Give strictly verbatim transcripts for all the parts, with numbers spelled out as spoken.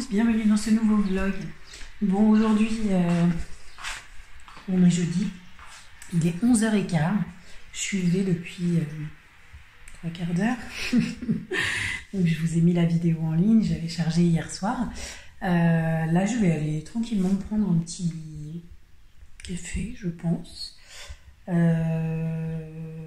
bienvenue dans ce nouveau vlog. Bon, aujourd'hui, euh, on est jeudi, il est onze heures quinze, je suis levée depuis euh, trois quarts d'heure. Donc je vous ai mis la vidéo en ligne, j'avais chargé hier soir. Euh, là, je vais aller tranquillement prendre un petit café, je pense. Euh,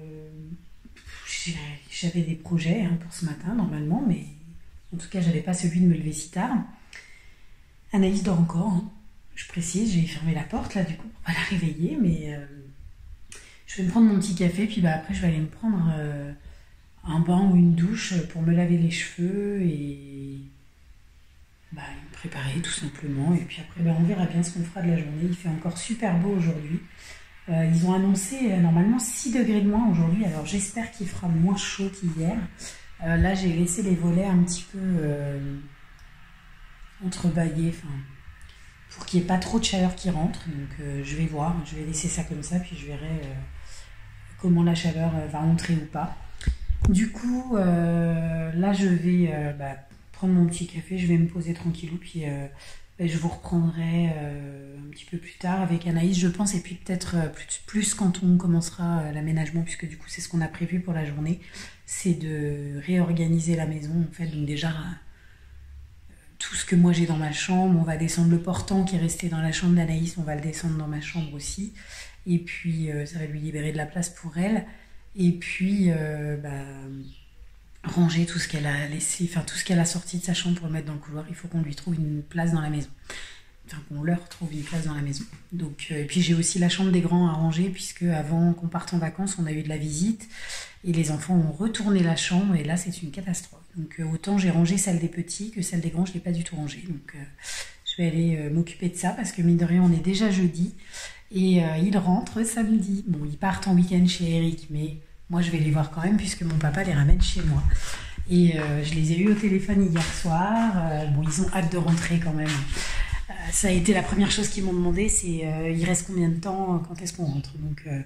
J'avais des projets hein, pour ce matin, normalement, mais en tout cas, j'avais pas celui de me lever si tard. Anaïs dort encore, hein. Je précise, j'ai fermé la porte, là, du coup, pour pas la réveiller, mais euh, je vais me prendre mon petit café, puis bah, après, je vais aller me prendre euh, un bain ou une douche pour me laver les cheveux et bah, me préparer, tout simplement. Et puis après, bah, on verra bien ce qu'on fera de la journée. Il fait encore super beau aujourd'hui. Euh, ils ont annoncé euh, normalement six degrés de moins aujourd'hui, alors j'espère qu'il fera moins chaud qu'hier. Euh, là, j'ai laissé les volets un petit peu euh, entrebâillés, enfin, pour qu'il n'y ait pas trop de chaleur qui rentre. Donc, euh, je vais voir, je vais laisser ça comme ça, puis je verrai euh, comment la chaleur euh, va entrer ou pas. Du coup, euh, là, je vais euh, bah, prendre mon petit café, je vais me poser tranquillou, puis euh, bah, je vous reprendrai euh, un petit peu plus tard avec Anaïs, je pense, et puis peut-être euh, plus, plus quand on commencera euh, l'aménagement, puisque du coup, c'est ce qu'on a prévu pour la journée. C'est de réorganiser la maison, en fait. Donc déjà, euh, tout ce que moi j'ai dans ma chambre, on va descendre le portant qui est resté dans la chambre d'Anaïs, on va le descendre dans ma chambre aussi. Et puis, euh, ça va lui libérer de la place pour elle. Et puis, euh, bah, ranger tout ce qu'elle a laissé, enfin tout ce qu'elle a sorti de sa chambre pour le mettre dans le couloir. Il faut qu'on lui trouve une place dans la maison. Enfin, qu'on leur trouve une place dans la maison. Donc, euh, et puis j'ai aussi la chambre des grands à ranger, puisque avant qu'on parte en vacances, on a eu de la visite. Et les enfants ont retourné la chambre, et là, c'est une catastrophe. Donc, euh, autant j'ai rangé celle des petits que celle des grands, je ne l'ai pas du tout rangée. Donc, euh, je vais aller euh, m'occuper de ça, parce que mine de rien, on est déjà jeudi. Et euh, ils rentrent samedi. Bon, ils partent en week-end chez Eric, mais moi, je vais les voir quand même, puisque mon papa les ramène chez moi. Et euh, je les ai eus au téléphone hier soir. Euh, bon, ils ont hâte de rentrer quand même. Euh, ça a été la première chose qu'ils m'ont demandé, c'est euh, il reste combien de temps, quand est-ce qu'on rentre. Donc, euh,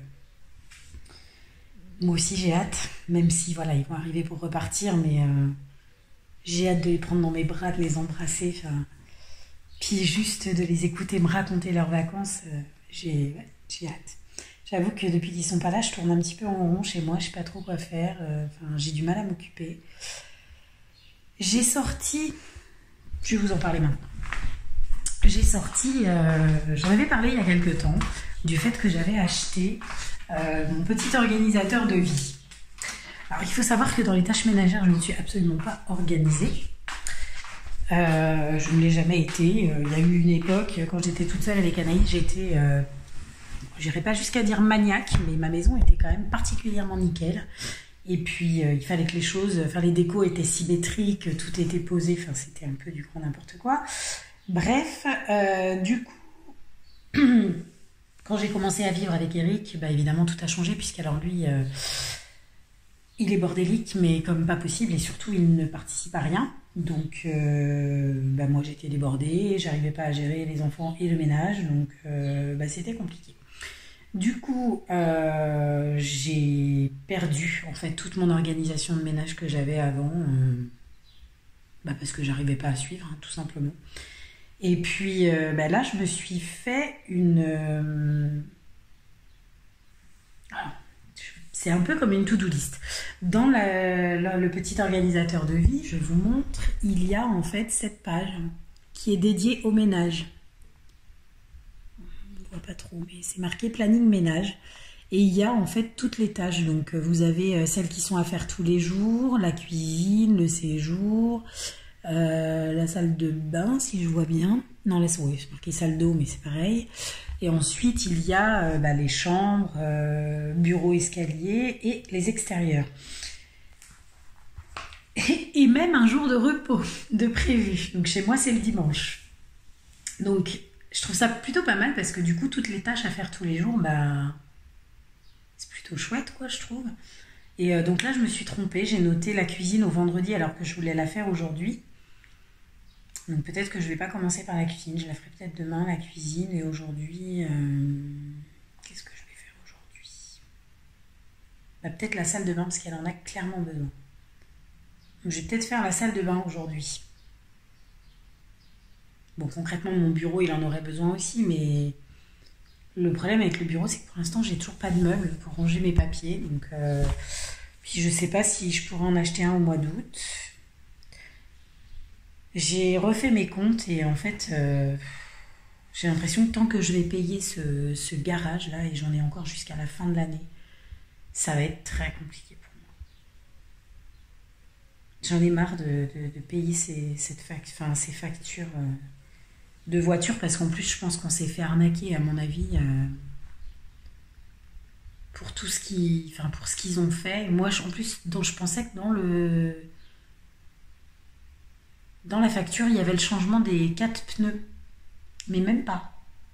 moi aussi, j'ai hâte, même si, voilà, ils vont arriver pour repartir, mais euh, j'ai hâte de les prendre dans mes bras, de les embrasser, enfin, puis juste de les écouter me raconter leurs vacances, euh, j'ai ouais, j'ai hâte. J'avoue que depuis qu'ils sont pas là, je tourne un petit peu en rond chez moi, je sais pas trop quoi faire, euh, enfin, j'ai du mal à m'occuper. J'ai sorti, je vais vous en parler maintenant. J'ai sorti, euh, j'en avais parlé il y a quelques temps, du fait que j'avais acheté euh, mon petit organisateur de vie. Alors il faut savoir que dans les tâches ménagères, je ne suis absolument pas organisée. Euh, je ne l'ai jamais été. Euh, il y a eu une époque, quand j'étais toute seule avec Anaïs, j'étais, euh, j'irais pas jusqu'à dire maniaque, mais ma maison était quand même particulièrement nickel. Et puis euh, il fallait que les choses, enfin les décos étaient symétriques, tout était posé, enfin c'était un peu du grand n'importe quoi. Bref, euh, du coup, quand j'ai commencé à vivre avec Eric, bah évidemment tout a changé, puisqu'alors lui, euh, il est bordélique, mais comme pas possible, et surtout il ne participe à rien. Donc, euh, bah moi j'étais débordée, j'arrivais pas à gérer les enfants et le ménage, donc euh, bah, c'était compliqué. Du coup, euh, j'ai perdu en fait toute mon organisation de ménage que j'avais avant, euh, bah, parce que j'arrivais pas à suivre, hein, tout simplement. Et puis euh, bah là, je me suis fait une... Euh... Alors, c'est un peu comme une to-do list. Dans la, la, le petit organisateur de vie, je vous montre, il y a en fait cette page qui est dédiée au ménage. On ne voit pas trop, mais c'est marqué planning ménage. Et il y a en fait toutes les tâches. Donc vous avez celles qui sont à faire tous les jours, la cuisine, le séjour... Euh, la salle de bain, si je vois bien. Non, là, oui, c'est marqué salle d'eau, mais c'est pareil. Et ensuite, il y a euh, bah, les chambres, euh, bureaux, escaliers et les extérieurs. Et, et même un jour de repos de prévu. Donc, chez moi, c'est le dimanche. Donc, je trouve ça plutôt pas mal parce que du coup, toutes les tâches à faire tous les jours, bah, c'est plutôt chouette, quoi, je trouve. Et euh, donc là, je me suis trompée. J'ai noté la cuisine au vendredi alors que je voulais la faire aujourd'hui. Donc peut-être que je ne vais pas commencer par la cuisine, je la ferai peut-être demain, la cuisine, et aujourd'hui, euh, qu'est-ce que je vais faire aujourd'hui? Bah, peut-être la salle de bain, parce qu'elle en a clairement besoin. Donc je vais peut-être faire la salle de bain aujourd'hui. Bon, concrètement, mon bureau, il en aurait besoin aussi, mais le problème avec le bureau, c'est que pour l'instant, j'ai toujours pas de meubles pour ranger mes papiers. Donc, euh, puis je sais pas si je pourrais en acheter un au mois d'août. J'ai refait mes comptes et en fait, euh, j'ai l'impression que tant que je vais payer ce, ce garage-là, et j'en ai encore jusqu'à la fin de l'année, ça va être très compliqué pour moi. J'en ai marre de, de- de payer ces, cette fac- enfin, ces factures euh, de voiture parce qu'en plus, je pense qu'on s'est fait arnaquer, à mon avis, euh, pour tout ce qui, enfin, pour ce qu'ils ont fait. Moi, je- en plus, dont je pensais que dans le, dans la facture, il y avait le changement des quatre pneus, mais même pas.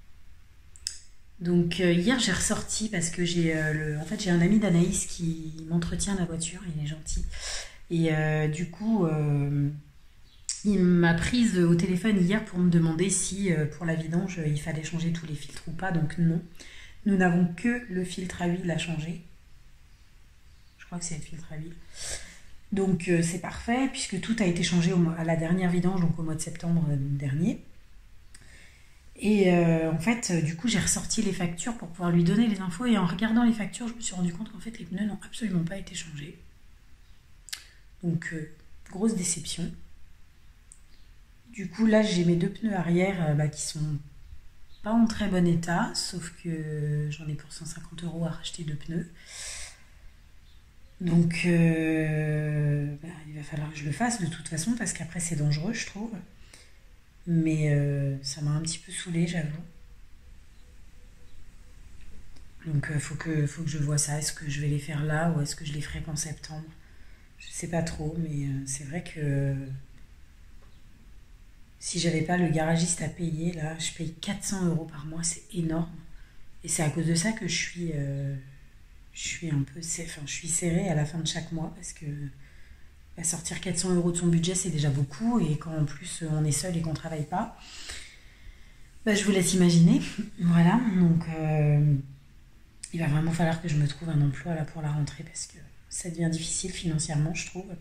Donc euh, hier j'ai ressorti parce que j'ai euh, le... en fait j'ai un ami d'Anaïs qui m'entretient la voiture, il est gentil. Et euh, du coup euh, il m'a prise au téléphone hier pour me demander si euh, pour la vidange il fallait changer tous les filtres ou pas. Donc non, nous n'avons que le filtre à huile à changer. Je crois que c'est le filtre à huile. Donc euh, c'est parfait puisque tout a été changé au mois- à la dernière vidange, donc au mois de septembre euh, dernier. Et euh, en fait, euh, du coup, j'ai ressorti les factures pour pouvoir lui donner les infos. Et en regardant les factures, je me suis rendu compte qu'en fait, les pneus n'ont absolument pas été changés. Donc, euh, grosse déception. Du coup, là, j'ai mes deux pneus arrière euh, bah, qui sont pas en très bon état, sauf que j'en ai pour cent cinquante euros à racheter deux pneus. Donc, euh, bah, il va falloir que je le fasse de toute façon, parce qu'après, c'est dangereux, je trouve. Mais euh, ça m'a un petit peu saoulée, j'avoue. Donc il euh, faut que, faut que je vois ça. Est-ce que je vais les faire là ou est-ce que je les ferai qu'en septembre? Je sais pas trop, mais euh, c'est vrai que euh, si j'avais pas le garagiste à payer, là, je paye quatre cents euros par mois, c'est énorme. Et c'est à cause de ça que je suis, euh, je suis un peu, enfin, je suis serrée à la fin de chaque mois parce que bah, sortir quatre cents euros de son budget, c'est déjà beaucoup. Et quand en plus on est seul et qu'on travaille pas, bah, je vous laisse imaginer. Voilà, donc euh, il va vraiment falloir que je me trouve un emploi là pour la rentrée parce que ça devient difficile financièrement, je trouve.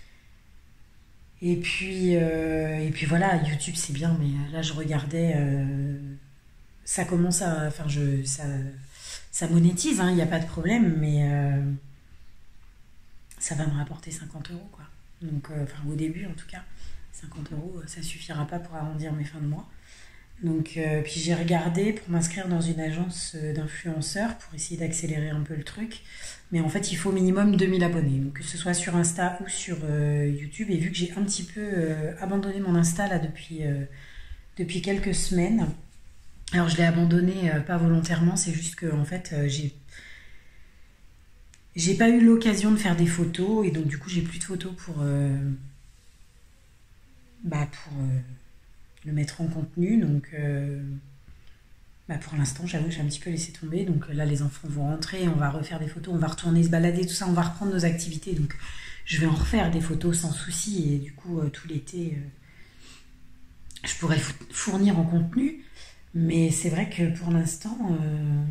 Et puis, euh, et puis voilà, YouTube c'est bien, mais là je regardais, euh, ça commence à, enfin je, ça, ça monétise, hein, il n'y a pas de problème, mais euh, ça va me rapporter cinquante euros quoi. Donc, euh, enfin au début en tout cas, cinquante euros, ça suffira pas pour arrondir mes fins de mois. Donc, euh, puis j'ai regardé pour m'inscrire dans une agence euh, d'influenceurs pour essayer d'accélérer un peu le truc. Mais en fait, il faut au minimum deux mille abonnés. Donc, que ce soit sur Insta ou sur euh, YouTube. Et vu que j'ai un petit peu euh, abandonné mon Insta là depuis, euh, depuis quelques semaines. Alors, je l'ai abandonné euh, pas volontairement, c'est juste que en fait, euh, j'ai j'ai pas eu l'occasion de faire des photos. Et donc, du coup, j'ai plus de photos pour, euh, bah, pour euh, le mettre en contenu. Donc, euh, bah pour l'instant, j'avoue, j'ai un petit peu laissé tomber. Donc là, les enfants vont rentrer, on va refaire des photos, on va retourner se balader, tout ça, on va reprendre nos activités. Donc je vais en refaire des photos sans souci. Et du coup, euh, tout l'été, euh, je pourrais fournir en contenu. Mais c'est vrai que pour l'instant, euh,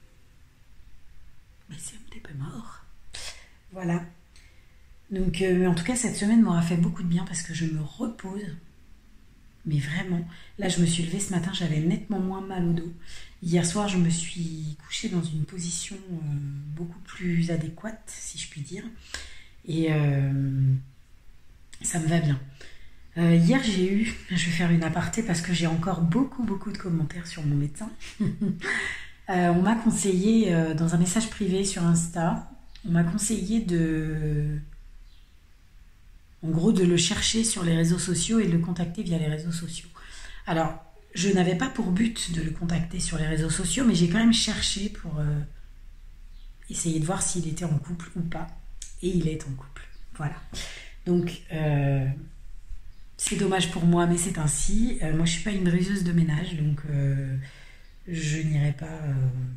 bah, c'est un petit peu mort. Voilà. Donc, euh, mais en tout cas, cette semaine m'aura fait beaucoup de bien parce que je me repose. Mais vraiment, là je me suis levée ce matin, j'avais nettement moins mal au dos. Hier soir, je me suis couchée dans une position euh, beaucoup plus adéquate, si je puis dire. Et euh, ça me va bien. Euh, hier, j'ai eu, je vais faire une aparté parce que j'ai encore beaucoup, beaucoup de commentaires sur mon médecin. Euh, on m'a conseillé, euh, dans un message privé sur Insta, on m'a conseillé de, en gros, de le chercher sur les réseaux sociaux et de le contacter via les réseaux sociaux. Alors, je n'avais pas pour but de le contacter sur les réseaux sociaux, mais j'ai quand même cherché pour euh, essayer de voir s'il était en couple ou pas. Et il est en couple. Voilà. Donc, euh, c'est dommage pour moi, mais c'est ainsi. Euh, moi, je suis pas une briseuse de ménage, donc euh, je n'irai pas euh,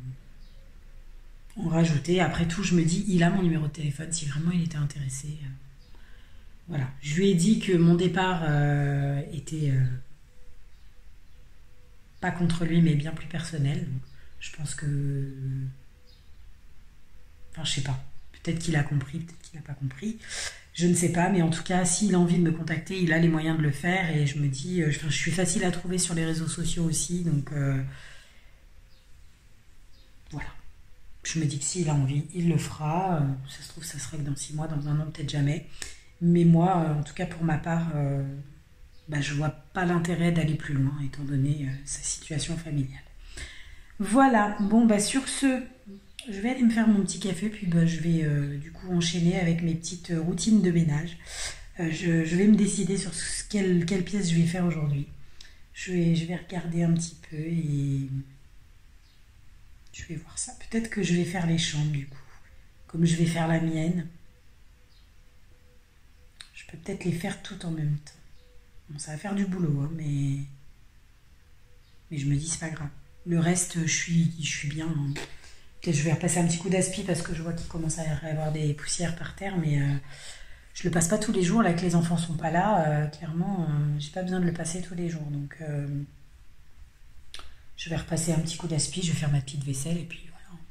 en rajouter. Après tout, je me dis, il a mon numéro de téléphone si vraiment il était intéressé. Euh, voilà. Je lui ai dit que mon départ euh, était euh, pas contre lui, mais bien plus personnel. Donc, je pense que, enfin, je sais pas. Peut-être qu'il a compris, peut-être qu'il n'a pas compris. Je ne sais pas, mais en tout cas, s'il a envie de me contacter, il a les moyens de le faire. Et je me dis, euh, je, je suis facile à trouver sur les réseaux sociaux aussi. Donc euh, voilà. Je me dis que s'il a envie, il le fera. Euh, ça se trouve, ça serait que dans six mois, dans un an, peut-être jamais. Mais moi, euh, en tout cas pour ma part, euh, bah, je vois pas l'intérêt d'aller plus loin, étant donné euh, sa situation familiale. Voilà, bon bah sur ce, je vais aller me faire mon petit café, puis bah, je vais euh, du coup enchaîner avec mes petites routines de ménage. Euh, je, je vais me décider sur ce, quelle, quelle pièce je vais faire aujourd'hui. Je vais, je vais regarder un petit peu et je vais voir ça. Peut-être que je vais faire les chambres du coup, comme je vais faire la mienne. Je peux peut-être les faire toutes en même temps. Bon, ça va faire du boulot, hein, mais... mais je me dis c'est pas grave. Le reste, je suis, je suis bien. Hein. Peut-être je vais repasser un petit coup d'aspi parce que je vois qu'il commence à y avoir des poussières par terre, mais euh, je le passe pas tous les jours. Là que les enfants sont pas là, euh, clairement, euh, j'ai pas besoin de le passer tous les jours. Donc, euh, je vais repasser un petit coup d'aspi, je vais faire ma petite vaisselle et puis voilà.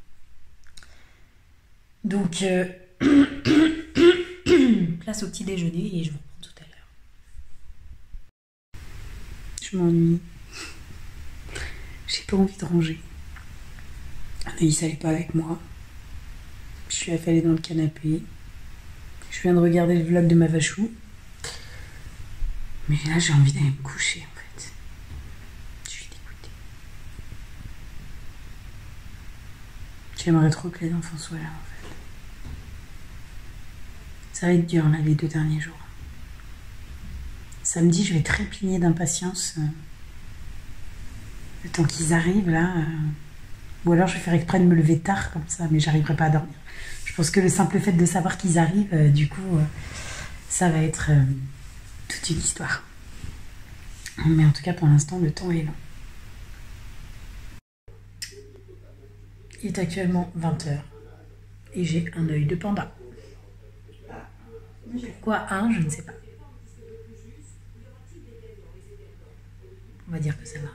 Donc, euh, place au petit déjeuner et je vous reprends tout à l'heure. Je m'ennuie. J'ai pas envie de ranger. Anaïs, elle est pas avec moi. Je suis affalée dans le canapé. Je viens de regarder le vlog de ma vachou. Mais là, j'ai envie d'aller me coucher, en fait. Je suis dégoûtée. J'aimerais trop que les enfants soient là, en fait. Ça va être dur, là, les deux derniers jours. Samedi, je vais trépigner d'impatience. Le temps qu'ils arrivent, là... Euh... Ou alors je vais faire exprès de me lever tard comme ça, mais j'arriverai pas à dormir. Je pense que le simple fait de savoir qu'ils arrivent, euh, du coup, euh, ça va être euh, toute une histoire. Mais en tout cas, pour l'instant, le temps est long. Il est actuellement vingt heures et j'ai un œil de panda. Pourquoi un, je ne sais pas. On va dire que ça va.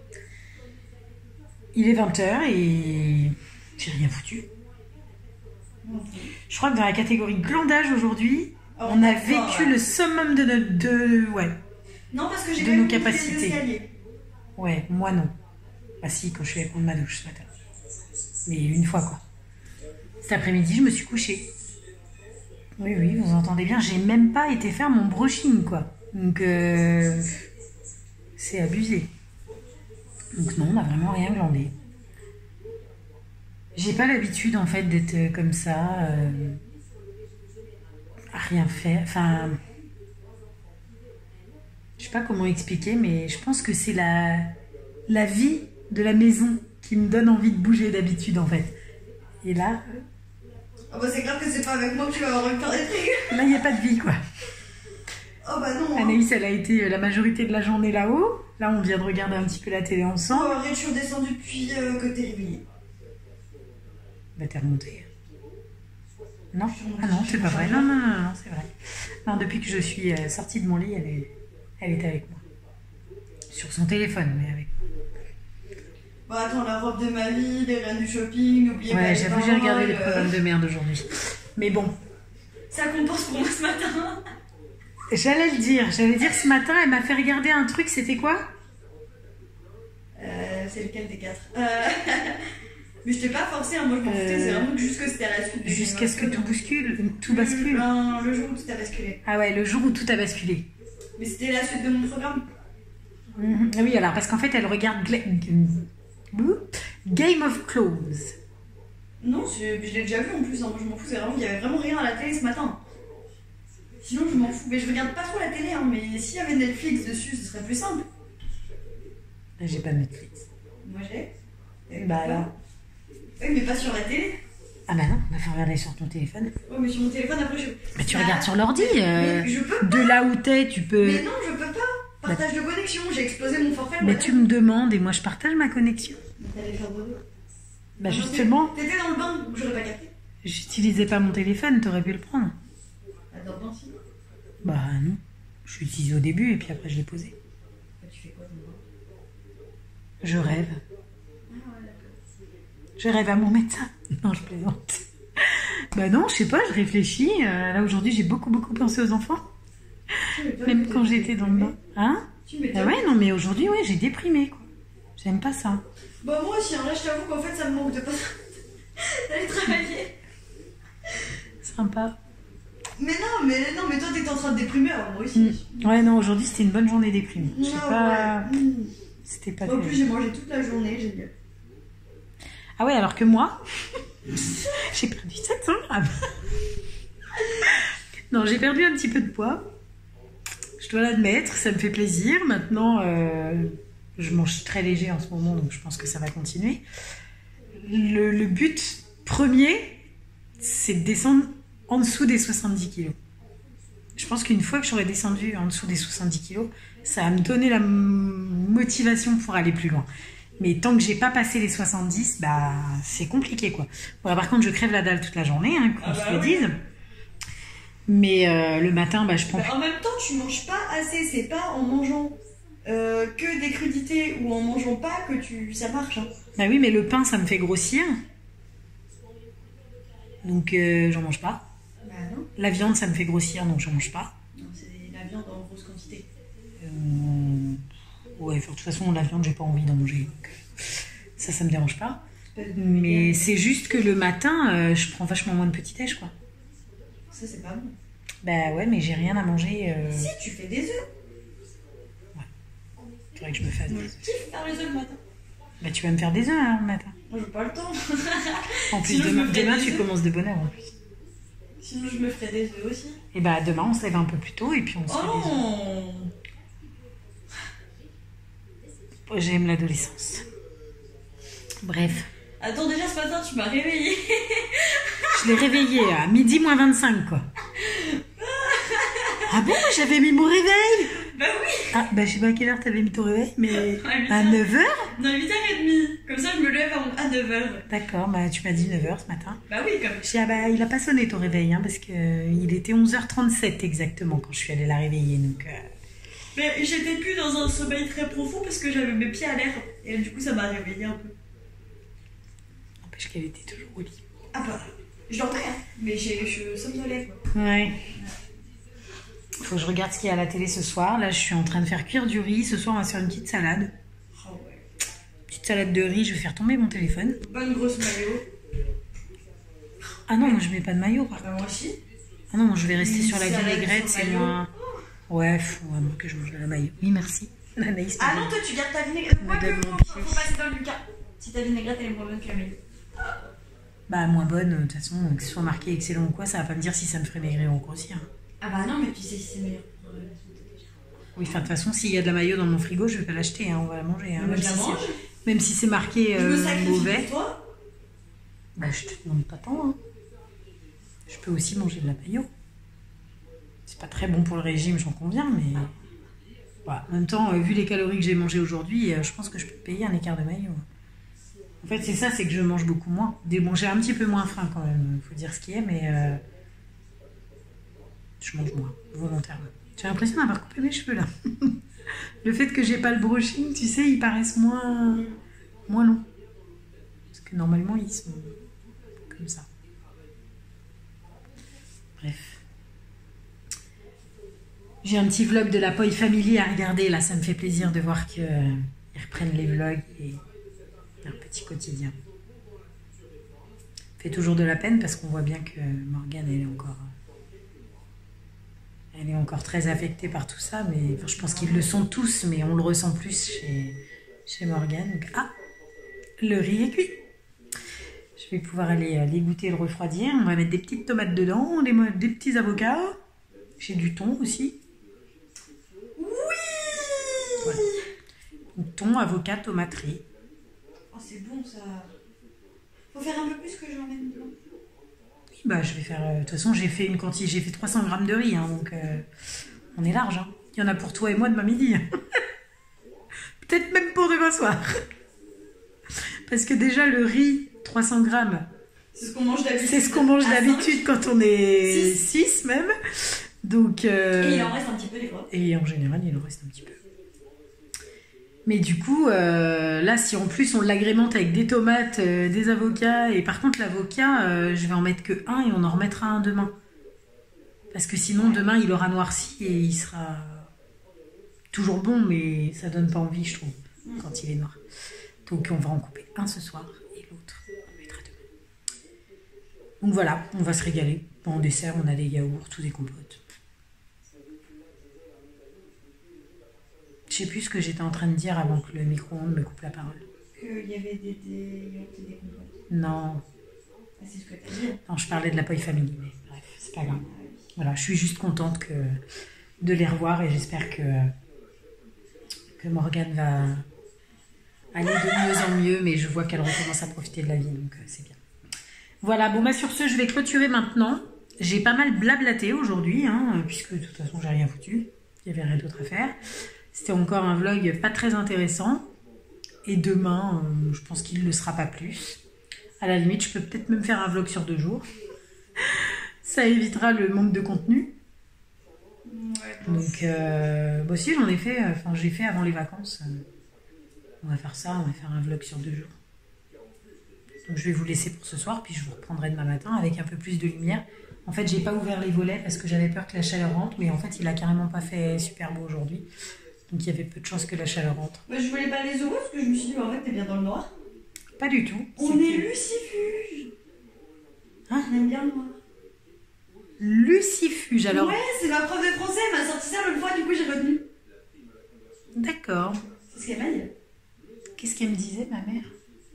Il est vingt heures et j'ai rien foutu. Je crois que dans la catégorie glandage aujourd'hui, oh, on a vécu ouais. le summum de notre... De, ouais, non, parce que j'ai de nos capacités. Ouais, moi non. Bah si, quand je suis allée prendre ma douche ce matin. Mais une fois quoi. Cet après-midi, je me suis couchée. Oui, oui, vous entendez bien, j'ai même pas été faire mon brushing quoi. Donc, euh, c'est abusé. Donc non, on n'a vraiment rien glandé. J'ai pas l'habitude en fait d'être comme ça, euh, à rien faire. Enfin, je sais pas comment expliquer, mais je pense que c'est la, la vie de la maison qui me donne envie de bouger d'habitude en fait. Et là... Oh bah c'est clair que c'est pas avec moi que tu vas avoir une peur des trucs. Là, il n'y a pas de vie quoi. Oh bah non. Anaïs, elle a été la majorité de la journée là-haut. Là, on vient de regarder un petit peu la télé ensemble. Oh, arrête, je suis redescendue depuis euh, que t'es réveillée. Bah, t'es remontée. Non, ah non, c'est pas vrai. Non, non, non, non, c'est vrai. Non, depuis que je suis euh, sortie de mon lit, elle est, elle est avec moi. Sur son téléphone, mais avec moi. Bah attends, la robe de ma vie, les reines du shopping, n'oubliez ouais, pas. Ouais, j'avoue, j'ai regardé les programmes de merde aujourd'hui. Mais bon. Ça compense pour moi ce matin. J'allais le dire, j'allais dire ce matin, elle m'a fait regarder un truc, c'était quoi? Euh, c'est lequel des quatre euh... Mais je t'ai pas forcé, hein, moi je m'en foutais, euh... c'est vraiment juste que c'était à la suite. Jusqu'à ce que tout bouscule, tout bascule. Non, le jour où tout a basculé. Ah ouais, le jour où tout a basculé. Mais c'était la suite de mon programme. Mmh, oui, alors, parce qu'en fait, elle regarde Game of Clothes. Non, je, je l'ai déjà vu en plus, hein, moi je m'en fous, c'est vraiment, il y avait vraiment rien à la télé ce matin. Sinon, je m'en fous. Mais je regarde pas trop la télé, hein, mais s'il y avait Netflix dessus, ce serait plus simple. J'ai pas Netflix. Moi, j'ai. Bah alors. Oui, mais pas sur la télé. Ah bah non, on va faire regarder sur ton téléphone. Oh, mais sur mon téléphone, après, je... Mais tu bah, regardes sur l'ordi. Euh, mais je peux pas. De là où t'es, tu peux... Mais non, je peux pas. Partage bah, de connexion, j'ai explosé mon forfait. Mais tu me demandes et moi, je partage ma connexion. T'allais faire dodo. Bah non, justement... T'étais dans le bain, j'aurais pas capté. J'utilisais pas mon téléphone, t'aurais pu le prendre. Ah, dans le bain, si. Bah non, je l'ai utilisé au début et puis après je l'ai posé. Bah, tu fais quoi dans le bain? Je rêve. Ah ouais, d'accord. Je rêve à mon médecin. Non, je plaisante. Bah non, je sais pas, je réfléchis. Euh, là, aujourd'hui, j'ai beaucoup, beaucoup pensé aux enfants. Même quand j'étais dans le bain. Hein? Ah ouais, non, mais aujourd'hui, ouais, j'ai déprimé, quoi. J'aime pas ça. Bah moi aussi, hein, là, je t'avoue qu'en fait, ça me manque de pas d'aller travailler. Sympa. Mais non, mais non, mais toi, t'étais en train de déprimer, alors moi aussi. Mmh. Ouais, non, aujourd'hui, c'était une bonne journée déprimée. Je sais Ah, pas... ouais. Mmh. C'était pas... En plus, j'ai mangé toute la journée, génial. Ah ouais, alors que moi, j'ai perdu sept cents grammes. Non, j'ai perdu un petit peu de poids. Je dois l'admettre, ça me fait plaisir. Maintenant, euh, je mange très léger en ce moment, donc je pense que ça va continuer. Le, le but premier, c'est de descendre en dessous des soixante-dix kilos. Je pense qu'une fois que j'aurai descendu en dessous des soixante-dix kilos, ça va me donner la motivation pour aller plus loin. Mais tant que j'ai pas passé les soixante-dix, bah c'est compliqué quoi. Bon, par contre, je crève la dalle toute la journée, hein, qu'on ah bah se le oui. dise. Mais euh, le matin, bah je prends. Bah, en même temps, tu manges pas assez. C'est pas en mangeant euh, que des crudités ou en mangeant pas que tu ça marche. Hein. Bah oui, mais le pain, ça me fait grossir. Donc euh, j'en mange pas. Bah non. La viande, ça me fait grossir, donc j'en mange pas. Non, c'est la viande en grosse quantité. Euh... Ouais, de toute façon, la viande, j'ai pas envie d'en manger. Donc ça, ça me dérange pas. Mais c'est juste que le matin, euh, je prends vachement moins de petit-déj, quoi. Ça, c'est pas bon. Bah ouais, mais j'ai rien à manger. Euh... Si, tu fais des œufs. Ouais. Faudrait que je me fasse des œufs. Qui fait faire les œufs le matin? Bah tu vas me faire des œufs hein, le matin. Moi, j'ai pas le temps. En plus, sinon, demain, demain tu commences de bonne heure en plus. Sinon, je me ferai des œufs aussi. Et bah demain, on se lève un peu plus tôt et puis on se oh fait non. des œufs. J'aime l'adolescence. Bref. Attends, déjà ce matin, tu m'as réveillée. Je l'ai réveillée à midi moins vingt-cinq, quoi. Ah bon, j'avais mis mon réveil. Bah oui. Ah, bah je sais pas à quelle heure t'avais mis ton réveil, mais à, à neuf heures. Non, huit heures trente. Comme ça, je me lève à neuf heures. D'accord, bah tu m'as dit neuf heures ce matin. Bah oui, comme. Je dis, ah bah il a pas sonné ton réveil, hein, parce qu'il était onze heures trente-sept exactement quand je suis allée la réveiller, donc... Euh... Mais j'étais plus dans un sommeil très profond parce que j'avais mes pieds à l'air. Et du coup, ça m'a réveillée un peu. N'empêche qu'elle était toujours au lit. Ah bah, je dormais, hein, mais je somnolais, quoi. Ouais. Faut que je regarde ce qu'il y a à la télé ce soir. Là, je suis en train de faire cuire du riz. Ce soir, on va faire une petite salade. Oh ouais. Petite salade de riz. Je vais faire tomber mon téléphone. Bonne grosse maillot. Ah non, moi, je mets pas de maillot, par bah, contre. Moi aussi. Ah non, moi, je vais rester une sur la vinaigrette. C'est moins... Ouais, faut vraiment que je mange de la maillot. Oui, merci. Anaïs, ah non, toi, tu gardes ta vinaigrette. Moi, que faut, faut passer dans le Lucas. Si ta vinaigrette, elle est moins bonne que la maillot. Bah, moins bonne, de toute façon, que ce soit marqué excellent ou quoi, ça va pas me dire si ça me ferait maigrir ou grossir. Ah bah non, mais tu sais si c'est meilleur. Oui, enfin, de toute façon, s'il y a de la maillot dans mon frigo, je vais pas l'acheter, hein, on va la manger. Hein, même, si la mange. même si c'est marqué euh, je me sacrifie mauvais. pour toi. Bah, je te demande pas tant. Hein. Je peux aussi manger de la maillot. C'est pas très bon pour le régime, j'en conviens, mais... Voilà. En même temps, euh, vu les calories que j'ai mangées aujourd'hui, euh, je pense que je peux payer un écart de maillot. En fait, c'est ça, c'est que je mange beaucoup moins. Des manger un petit peu moins faim quand même, faut dire ce qui est, mais euh, je mange moins, volontairement. J'ai l'impression d'avoir coupé mes cheveux là. Le fait que j'ai pas le brushing, tu sais, ils paraissent moins, moins longs. Parce que normalement, ils sont comme ça. Bref. J'ai un petit vlog de la Poi Family à regarder, là, ça me fait plaisir de voir qu'ils euh, reprennent les vlogs et leur petit quotidien. Ça fait toujours de la peine parce qu'on voit bien que Morgane, elle est encore, elle est encore très affectée par tout ça, mais enfin, je pense qu'ils le sont tous, mais on le ressent plus chez, chez Morgane. Donc, ah, le riz est cuit. Je vais pouvoir aller euh, l'égoutter et le refroidir. On va mettre des petites tomates dedans, des, des petits avocats. J'ai du thon aussi. Voilà. Thon, avocat, tomate, riz. Oh, c'est bon ça. Faut faire un peu plus que j'en mette dedans. Oui, bah je vais faire. De euh, toute façon, j'ai fait une quantité, j'ai fait trois cents grammes de riz, hein, donc euh, on est large. Hein. Il y en a pour toi et moi demain midi. Peut-être même pour demain soir. Parce que déjà, le riz, trois cents grammes. C'est ce qu'on mange d'habitude. C'est ce qu'on mange d'habitude quand on est six même. Donc, euh, et il en reste un petit peu des fois. Et en général, il en reste un petit peu. Mais du coup, euh, là, si en plus on l'agrémente avec des tomates, euh, des avocats, et par contre l'avocat, euh, je vais en mettre que un et on en remettra un demain. Parce que sinon, demain, il aura noirci et il sera toujours bon, mais ça donne pas envie, je trouve, quand il est noir. Donc on va en couper un ce soir et l'autre, on le mettra demain. Donc voilà, on va se régaler. En dessert, on a des yaourts ou des compotes. Je sais plus ce que j'étais en train de dire avant que le micro-ondes me coupe la parole. Qu'il y avait des, des yaourts et des compotes. Non. Ah, c'est ce que t'as dit. Non, je parlais de la Poy Family, mais bref, c'est pas grave. Voilà, je suis juste contente que, de les revoir et j'espère que, que Morgane va aller de mieux en mieux, mais je vois qu'elle recommence à profiter de la vie, donc euh, c'est bien. Voilà, bon bah sur ce, je vais clôturer maintenant. J'ai pas mal blablaté aujourd'hui, hein, puisque de toute façon, j'ai rien foutu. Il y avait rien d'autre à faire. C'était encore un vlog pas très intéressant. Et demain, euh, je pense qu'il ne le sera pas plus. À la limite, je peux peut-être même faire un vlog sur deux jours. Ça évitera le manque de contenu. Ouais, Donc, euh, bah si, j'en ai fait, enfin, j'ai fait avant les vacances. On va faire ça, on va faire un vlog sur deux jours. Donc, je vais vous laisser pour ce soir, puis je vous reprendrai demain matin avec un peu plus de lumière. En fait, j'ai pas ouvert les volets parce que j'avais peur que la chaleur rentre, mais en fait, il a carrément pas fait super beau aujourd'hui. Donc, il y avait peu de chances que la chaleur rentre. Bah, je voulais pas les ouvrir parce que je me suis dit, bah, en fait, t'es bien dans le noir. Pas du tout. On est lucifuge. Hein? On aime bien le noir. Lucifuge, alors. Ouais, c'est ma prof de français, elle m'a sorti ça l'autre fois, du coup j'ai retenu. D'accord. C'est ce qu'elle m'a dit. Qu'est-ce qu'elle me disait, ma mère?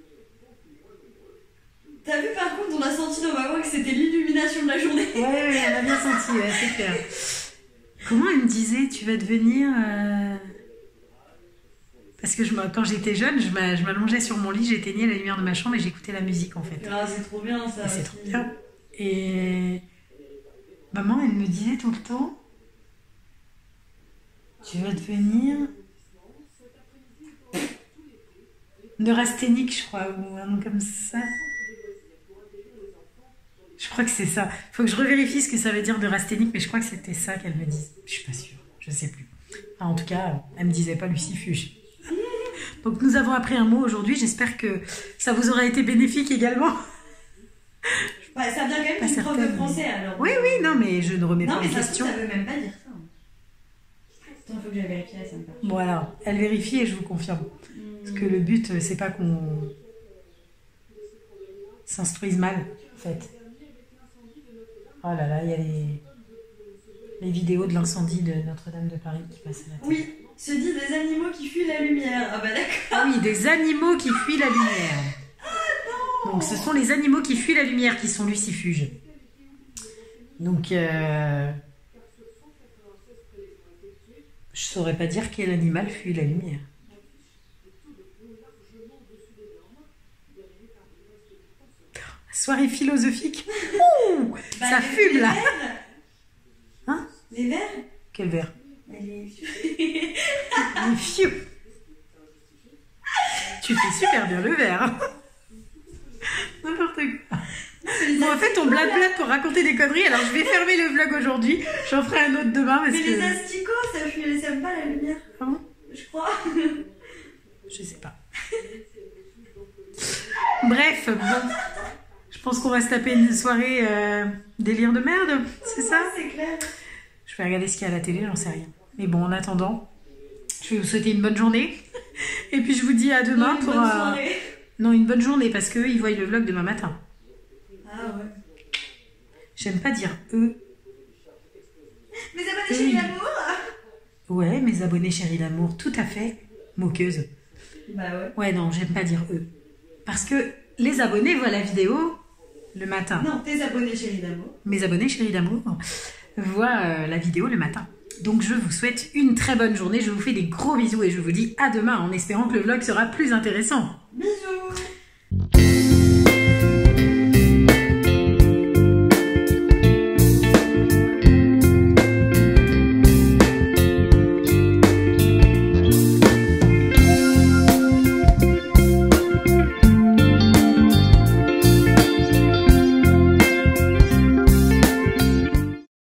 T'as vu par contre, on a senti dans ma voix que c'était l'illumination de la journée. Ouais, ouais, elle a bien senti, ouais, c'est clair. Comment elle me disait, tu vas devenir... Euh... Parce que je, quand j'étais jeune, je m'allongeais sur mon lit, j'éteignais la lumière de ma chambre et j'écoutais la musique, en fait. Ah, c'est trop bien ça. C'est trop bien. Et... Maman, elle me disait tout le temps, tu vas devenir neurasthénique, je crois, ou un nom comme ça. Je crois que c'est ça. Faut que je revérifie ce que ça veut dire neurasthénique, mais je crois que c'était ça qu'elle me dit. Je suis pas sûre, je sais plus. Enfin, en tout cas, elle me disait pas lucifuge. Donc nous avons appris un mot aujourd'hui, j'espère que ça vous aura été bénéfique également. Ouais, ça vient quand même d'une prof de français alors. Oui, oui, non, mais je ne remets non, pas mais en ça question. Non, mais ça veut même pas dire ça. Attends, faut que je vérifie, ça me parle. Voilà, elle vérifie et je vous confirme. Mmh. Parce que le but, c'est pas qu'on s'instruise mal, en fait. Oh là là, il y a les, les vidéos de l'incendie de Notre-Dame de Paris qui passent à la télé. Oui, se dit des animaux qui fuient la lumière. Ah bah d'accord. Ah oui, des animaux qui fuient la lumière. Donc ce sont les animaux qui fuient la lumière qui sont lucifuges. Donc euh, je saurais pas dire quel animal fuit la lumière. Soirée philosophique. Ouh, bah, ça les, fume les là. Verres. Hein? Les verres? Quel verre? Les fiou. Tu fais super bien le verre. N'importe quoi. Bon, en fait, on blablate pour raconter des conneries. Alors, je vais fermer le vlog aujourd'hui. J'en ferai un autre demain. Parce mais que... les asticots, ça fuit, ça aime pas la lumière. Ah bon? Je crois. Je sais pas. Bref, bon. Je pense qu'on va se taper une soirée euh, délire de merde. C'est ça? C'est clair. Je vais regarder ce qu'il y a à la télé, j'en sais rien. Mais bon, en attendant, je vais vous souhaiter une bonne journée. Et puis, je vous dis à demain non, une pour... bonne euh... soirée. Non, une bonne journée, parce qu'eux, ils voient le vlog demain matin. Ah ouais. J'aime pas dire eux. Mes abonnés chéris d'amour. Ouais, mes abonnés chéris d'amour, tout à fait. Moqueuse. Bah ouais. Ouais, non, j'aime pas dire eux. Parce que les abonnés voient la vidéo le matin. Non, tes abonnés chéris d'amour. Mes abonnés chéris d'amour voient euh, la vidéo le matin. Donc je vous souhaite une très bonne journée, je vous fais des gros bisous et je vous dis à demain en espérant que le vlog sera plus intéressant. Bisous.